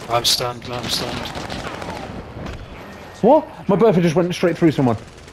I'm stunned, I'm stunned. What? My birthday just went straight through someone.